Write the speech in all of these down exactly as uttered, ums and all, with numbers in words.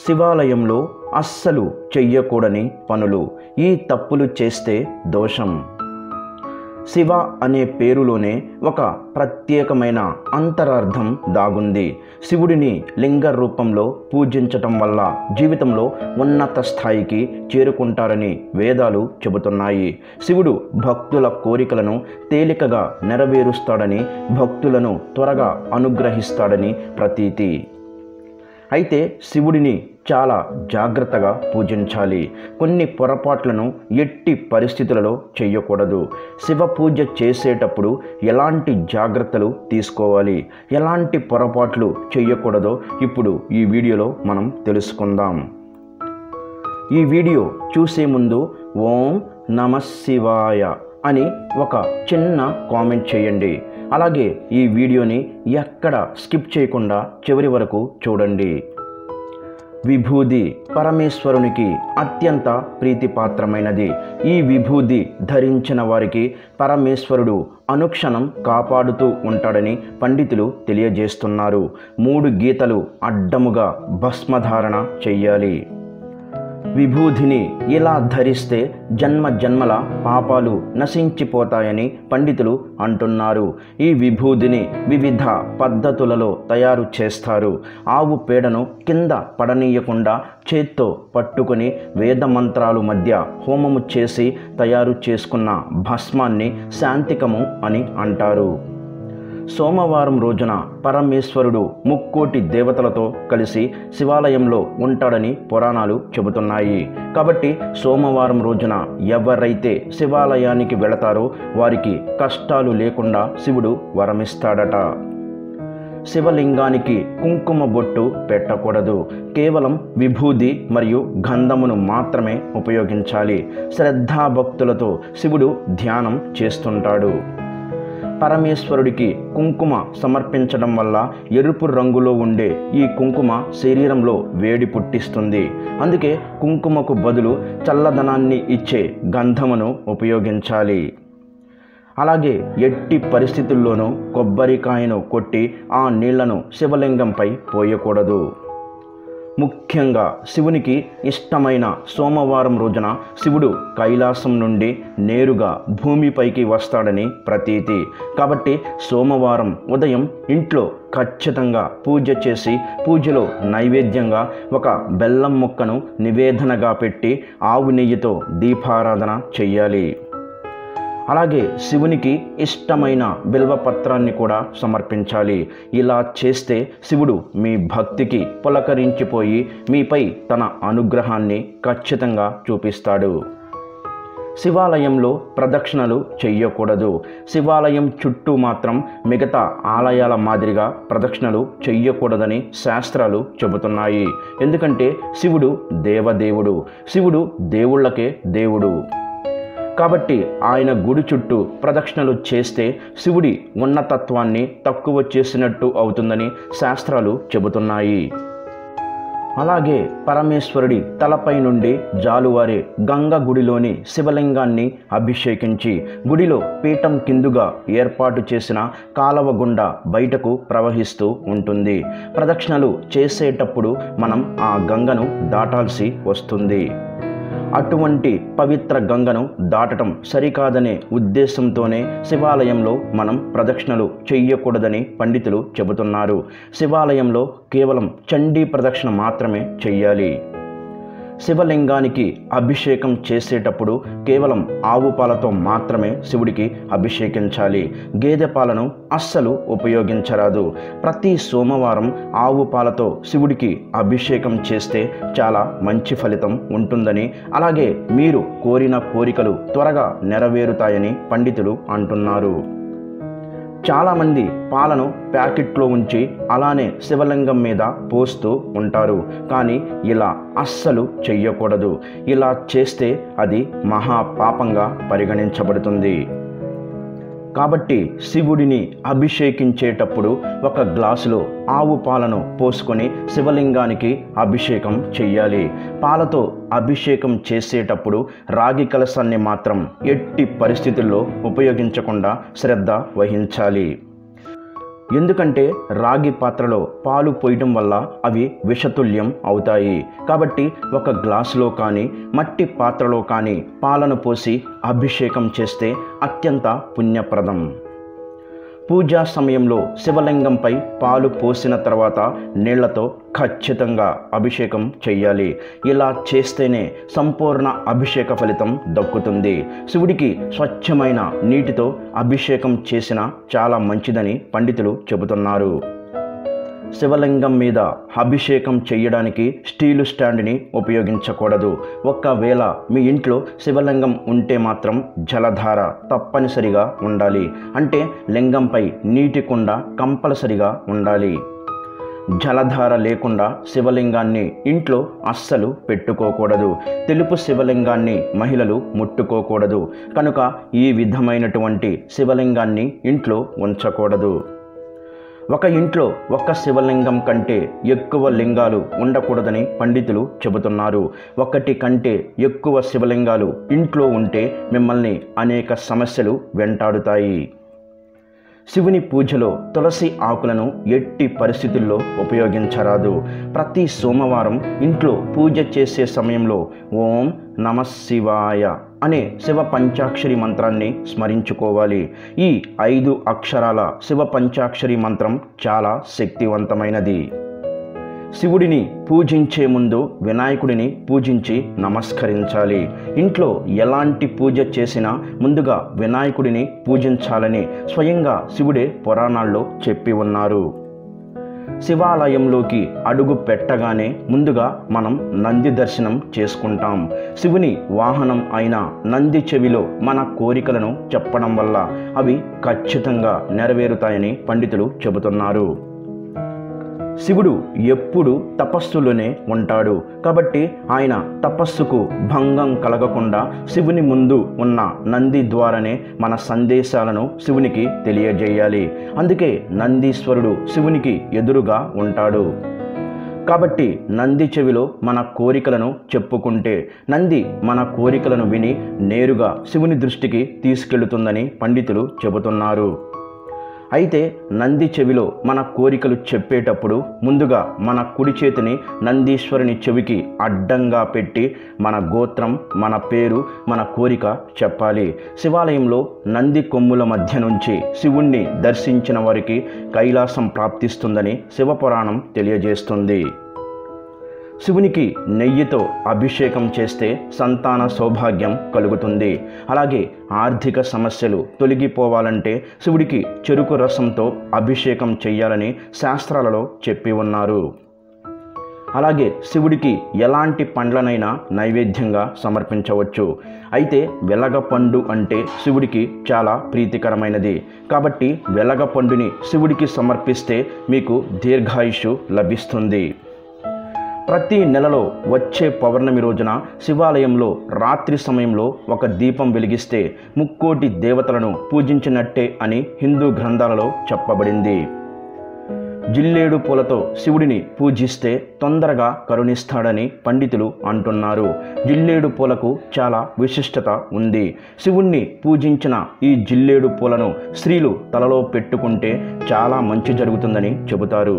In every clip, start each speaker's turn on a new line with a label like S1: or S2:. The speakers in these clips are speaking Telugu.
S1: శివాలయంలో అస్సలు చెయ్యకూడని పనులు. ఈ తప్పులు చేస్తే దోషం. శివ అనే పేరులోనే ఒక ప్రత్యేకమైన అంతరార్థం దాగుంది. శివుడిని లింగ రూపంలో పూజించటం వల్ల జీవితంలో ఉన్నత స్థాయికి చేరుకుంటారని వేదాలు చెబుతున్నాయి. శివుడు భక్తుల కోరికలను తేలికగా నెరవేరుస్తాడని, భక్తులను త్వరగా అనుగ్రహిస్తాడని ప్రతీతి. అయితే శివుడిని చాలా జాగ్రత్తగా పూజించాలి. కొన్ని పొరపాట్లను ఎట్టి పరిస్థితులలో చేయకూడదు. శివ పూజ చేసేటప్పుడు ఎలాంటి జాగ్రత్తలు తీసుకోవాలి, ఎలాంటి పొరపాట్లు చేయకూడదో ఇప్పుడు ఈ వీడియోలో మనం తెలుసుకుందాం. ఈ వీడియో చూసే ముందు ఓం నమః శివాయ అని ఒక చిన్న కామెంట్ చేయండి. అలాగే ఈ వీడియోని ఎక్కడ స్కిప్ చేయకుండా చివరి వరకు చూడండి. విభూది పరమేశ్వరునికి అత్యంత ప్రీతిపాత్రమైనది. ఈ విభూది ధరించిన వారికి పరమేశ్వరుడు అనుక్షణం కాపాడుతూ ఉంటాడని పండితులు తెలియజేస్తున్నారు. మూడు గీతలు అడ్డముగా భస్మధారణ చెయ్యాలి. విభూదిని ఇలా ధరిస్తే జన్మ జన్మల పాపాలు నశించిపోతాయని పండితులు అంటున్నారు. ఈ విభూదిని వివిధ పద్ధతులలో తయారు చేస్తారు. ఆవు పేడను కింద పడనీయకుండా చేత్తో పట్టుకొని వేద మంత్రాలు మధ్య హోమము చేసి తయారు చేసుకున్న భస్మాన్ని శాంతికము అని అంటారు. సోమవారం రోజున పరమేశ్వరుడు ముక్కోటి దేవతలతో కలిసి శివాలయంలో ఉంటాడని పురాణాలు చెబుతున్నాయి. కాబట్టి సోమవారం రోజున ఎవరైతే శివాలయానికి వెళతారో వారికి కష్టాలు లేకుండా శివుడు వరమిస్తాడట. శివలింగానికి కుంకుమ బొట్టు పెట్టకూడదు. కేవలం విభూది మరియు గంధమును మాత్రమే ఉపయోగించాలి. శ్రద్ధాభక్తులతో శివుడు ధ్యానం చేస్తుంటాడు. పరమేశ్వరుడికి కుంకుమ సమర్పించడం వల్ల ఎరుపు రంగులో ఉండే ఈ కుంకుమ శరీరంలో వేడి పుట్టిస్తుంది. అందుకే కుంకుమకు బదులు చల్లదనాన్ని ఇచ్చే గంధమును ఉపయోగించాలి. అలాగే ఎట్టి పరిస్థితుల్లోనూ కొబ్బరికాయను కొట్టి ఆ నీళ్లను శివలింగంపై పోయకూడదు. ముఖ్యంగా శివునికి ఇష్టమైన సోమవారం రోజున శివుడు కైలాసం నుండి నేరుగా భూమిపైకి వస్తాడని ప్రతీతి. కాబట్టి సోమవారం ఉదయం ఇంట్లో ఖచ్చితంగా పూజ చేసి పూజలో నైవేద్యంగా ఒక బెల్లం ముక్కను నివేదనగా పెట్టి ఆవు నెయ్యితో దీపారాధన చెయ్యాలి. అలాగే శివునికి ఇష్టమైన బిల్వపత్రాన్ని కూడా సమర్పించాలి. ఇలా చేస్తే శివుడు మీ భక్తికి పులకరించిపోయి మీపై తన అనుగ్రహాన్ని ఖచ్చితంగా చూపిస్తాడు. శివాలయంలో ప్రదక్షిణలు చెయ్యకూడదు. శివాలయం చుట్టూ మాత్రం మిగతా ఆలయాల మాదిరిగా ప్రదక్షిణలు చెయ్యకూడదని శాస్త్రాలు చెబుతున్నాయి. ఎందుకంటే శివుడు దేవదేవుడు. శివుడు దేవుళ్ళకే దేవుడు. కాబట్టి ఆయన గుడి చుట్టూ ప్రదక్షిణలు చేస్తే శివుడి ఉన్నతత్వాన్ని తక్కువ చేసినట్టు అవుతుందని శాస్త్రాలు చెబుతున్నాయి. అలాగే పరమేశ్వరుడి తలపై నుండి జాలువారే గంగ గుడిలోని శివలింగాన్ని అభిషేకించి గుడిలో పీఠం కిందుగా ఏర్పాటు చేసిన కాలవ గుండా బయటకు ప్రవహిస్తూ ఉంటుంది. ప్రదక్షిణలు చేసేటప్పుడు మనం ఆ గంగను దాటాల్సి వస్తుంది. అటువంటి పవిత్ర గంగను దాటడం సరికాదనే ఉద్దేశంతోనే శివాలయంలో మనం ప్రదక్షిణలు చెయ్యకూడదని పండితులు చెబుతున్నారు. శివాలయంలో కేవలం చండీ ప్రదక్షిణ మాత్రమే చెయ్యాలి. శివలింగానికి అభిషేకం చేసేటప్పుడు కేవలం ఆవు పాలతో మాత్రమే శివుడికి అభిషేకించాలి. గేదె పాలను అస్సలు ఉపయోగించరాదు. ప్రతి సోమవారం ఆవు పాలతో శివుడికి అభిషేకం చేస్తే చాలా మంచి ఫలితం ఉంటుందని, అలాగే మీరు కోరిన కోరికలు త్వరగా నెరవేరుతాయని పండితులు అంటున్నారు. చాలామంది పాలను ప్యాకెట్లో ఉంచి అలానే శివలింగం మీద పోస్తూ ఉంటారు. కానీ ఇలా అస్సలు చెయ్యకూడదు. ఇలా చేస్తే అది మహాపాపంగా పరిగణించబడుతుంది. కాబట్టి శివుడిని అభిషేకించేటప్పుడు ఒక గ్లాసులో ఆవు పాలను పోసుకొని శివలింగానికి అభిషేకం చెయ్యాలి. పాలతో అభిషేకం చేసేటప్పుడు రాగి కలశాన్ని మాత్రం ఎట్టి పరిస్థితుల్లో ఉపయోగించకుండా శ్రద్ధ వహించాలి. ఎందుకంటే రాగి పాత్రలో పాలు పోయటం వల్ల అవి విషతుల్యం అవుతాయి. కాబట్టి ఒక గ్లాసులో కానీ మట్టి పాత్రలో కానీ పాలను పోసి అభిషేకం చేస్తే అత్యంత పుణ్యప్రదం. పూజా సమయంలో శివలింగంపై పాలు పోసిన తర్వాత నీళ్లతో ఖచ్చితంగా అభిషేకం చెయ్యాలి. ఇలా చేస్తేనే సంపూర్ణ అభిషేక ఫలితం దక్కుతుంది. శివుడికి స్వచ్ఛమైన నీటితో అభిషేకం చేసిన చాలా మంచిదని పండితులు చెబుతున్నారు. శివలింగం మీద అభిషేకం చేయడానికి స్టీలు స్టాండ్ని ఉపయోగించకూడదు. ఒకవేళ మీ ఇంట్లో శివలింగం ఉంటే మాత్రం జలధార తప్పనిసరిగా ఉండాలి. అంటే లింగంపై నీటి కుండ కంపల్సరిగా ఉండాలి. జలధార లేకుండా శివలింగాన్ని ఇంట్లో అస్సలు పెట్టుకోకూడదు. తెలుపు శివలింగాన్ని మహిళలు ముట్టుకోకూడదు. కనుక ఈ విధమైనటువంటి శివలింగాన్ని ఇంట్లో ఉంచకూడదు. ఒక ఇంట్లో ఒక్క శివలింగం కంటే ఎక్కువ లింగాలు ఉండకూడదని పండితులు చెబుతున్నారు. ఒకటి కంటే ఎక్కువ శివలింగాలు ఇంట్లో ఉంటే మిమ్మల్ని అనేక సమస్యలు వెంటాడుతాయి. శివుని పూజలో తులసి ఆకులను ఎట్టి పరిస్థితుల్లో ఉపయోగించరాదు. ప్రతి సోమవారం ఇంట్లో పూజ చేసే సమయంలో ఓం నమ శివాయ అనే శివ పంచాక్షరి మంత్రాన్ని స్మరించుకోవాలి. ఈ ఐదు అక్షరాల శివ పంచాక్షరి మంత్రం చాలా శక్తివంతమైనది. శివుడిని పూజించే ముందు వినాయకుడిని పూజించి నమస్కరించాలి. ఇంట్లో ఎలాంటి పూజ చేసినా ముందుగా వినాయకుడిని పూజించాలని స్వయంగా శివుడే పురాణాల్లో చెప్పి ఉన్నారు. శివాలయంలోకి అడుగు పెట్టగానే ముందుగా మనం నంది దర్శనం చేసుకుంటాం. శివుని వాహనం అయిన నంది చెవిలో మన కోరికలను చెప్పడం వల్ల అవి ఖచ్చితంగా నెరవేరుతాయని పండితులు చెబుతున్నారు. శివుడు ఎప్పుడు తపస్సులోనే ఉంటాడు. కాబట్టి ఆయన తపస్సుకు భంగం కలగకుండా శివుని ముందు ఉన్న నంది ద్వారానే మన సందేశాలను శివునికి తెలియజేయాలి. అందుకే నందీశ్వరుడు శివునికి ఎదురుగా ఉంటాడు. కాబట్టి నంది చెవిలో మన కోరికలను చెప్పుకుంటే నంది మన కోరికలను విని నేరుగా శివుని దృష్టికి తీసుకెళ్తుందని పండితులు చెబుతున్నారు. అయితే నంది చెవిలో మన కోరికలు చెప్పేటప్పుడు ముందుగా మన కుడి చేతిని నందీశ్వరుని చెవికి అడ్డంగా పెట్టి మన గోత్రం, మన పేరు, మన కోరిక చెప్పాలి. శివాలయంలో నంది కొమ్ముల మధ్య నుంచి శివుణ్ణి దర్శించిన వారికి కైలాసం ప్రాప్తిస్తుందని శివపురాణం తెలియజేస్తుంది. శివునికి నెయ్యితో అభిషేకం చేస్తే సంతాన సౌభాగ్యం కలుగుతుంది. అలాగే ఆర్థిక సమస్యలు తొలగిపోవాలంటే శివుడికి చెరుకు రసంతో అభిషేకం చేయాలని శాస్త్రాలలో చెప్పి ఉన్నారు. అలాగే శివుడికి ఎలాంటి పండ్లనైనా నైవేద్యంగా సమర్పించవచ్చు. అయితే వెలగపండు అంటే శివుడికి చాలా ప్రీతికరమైనది. కాబట్టి వెలగపండుని శివుడికి సమర్పిస్తే మీకు దీర్ఘాయుష్షు లభిస్తుంది. ప్రతి నెలలో వచ్చే పౌర్ణమి రోజున శివాలయంలో రాత్రి సమయంలో ఒక దీపం వెలిగిస్తే ముక్కోటి దేవతలను పూజించినట్టే అని హిందూ గ్రంథాలలో చెప్పబడింది. జిల్లేడు పూలతో శివుడిని పూజిస్తే తొందరగా కరుణిస్తాడని పండితులు అంటున్నారు. జిల్లేడు పూలకు చాలా విశిష్టత ఉంది. శివుణ్ణి పూజించిన ఈ జిల్లేడు పూలను స్త్రీలు తలలో పెట్టుకుంటే చాలా మంచి జరుగుతుందని చెబుతారు.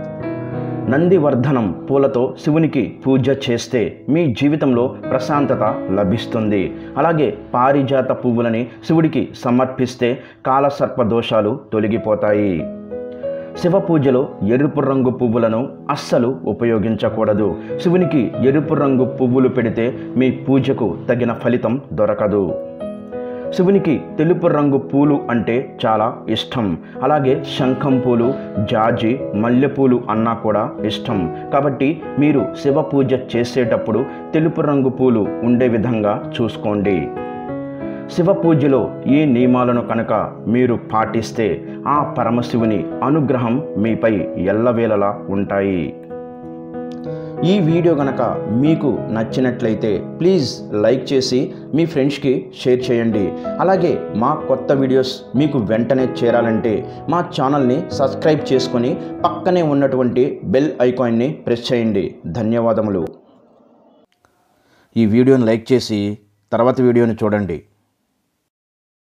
S1: నందివర్ధనం పూలతో శివునికి పూజ చేస్తే మీ జీవితంలో ప్రశాంతత లభిస్తుంది. అలాగే పారిజాత పువ్వులని శివుడికి సమర్పిస్తే కాలసర్ప దోషాలు తొలగిపోతాయి. శివ పూజలో ఎరుపు రంగు పువ్వులను అస్సలు ఉపయోగించకూడదు. శివునికి ఎరుపు రంగు పువ్వులు పెడితే మీ పూజకు తగిన ఫలితం దొరకదు. శివునికి తెలుపు రంగు పూలు అంటే చాలా ఇష్టం. అలాగే శంఖం పూలు, జాజి, మల్లెపూలు అన్నా కూడా ఇష్టం. కాబట్టి మీరు శివ పూజ చేసేటప్పుడు తెలుపు రంగు పూలు ఉండే విధంగా చూసుకోండి. శివ పూజలో ఈ నియమాలను కనుక మీరు పాటిస్తే ఆ పరమశివుని అనుగ్రహం మీపై ఎల్లవేళలా ఉంటాయి. ఈ వీడియో కనుక మీకు నచ్చినట్లయితే ప్లీజ్ లైక్ చేసి మీ ఫ్రెండ్స్కి షేర్ చేయండి. అలాగే మా కొత్త వీడియోస్ మీకు వెంటనే చేరాలంటే మా ఛానల్ని సబ్స్క్రైబ్ చేసుకొని పక్కనే ఉన్నటువంటి బెల్ ఐకాన్ని ప్రెస్ చేయండి. ధన్యవాదములు. ఈ వీడియోని లైక్ చేసి తర్వాత వీడియోని చూడండి.